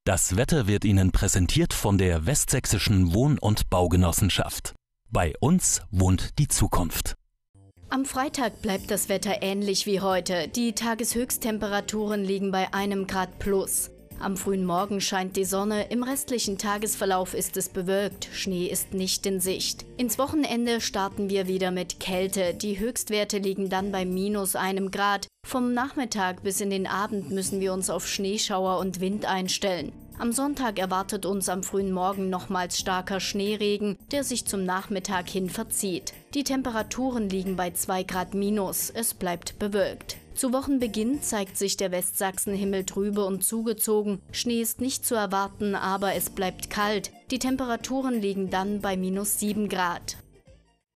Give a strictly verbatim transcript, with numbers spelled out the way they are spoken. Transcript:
Das Wetter wird Ihnen präsentiert von der Westsächsischen Wohn- und Baugenossenschaft. Bei uns wohnt die Zukunft. Am Freitag bleibt das Wetter ähnlich wie heute. Die Tageshöchsttemperaturen liegen bei einem Grad plus. Am frühen Morgen scheint die Sonne, im restlichen Tagesverlauf ist es bewölkt, Schnee ist nicht in Sicht. Ins Wochenende starten wir wieder mit Kälte, die Höchstwerte liegen dann bei minus einem Grad. Vom Nachmittag bis in den Abend müssen wir uns auf Schneeschauer und Wind einstellen. Am Sonntag erwartet uns am frühen Morgen nochmals starker Schneeregen, der sich zum Nachmittag hin verzieht. Die Temperaturen liegen bei zwei Grad minus, es bleibt bewölkt. Zu Wochenbeginn zeigt sich der Westsachsenhimmel trübe und zugezogen. Schnee ist nicht zu erwarten, aber es bleibt kalt. Die Temperaturen liegen dann bei minus sieben Grad.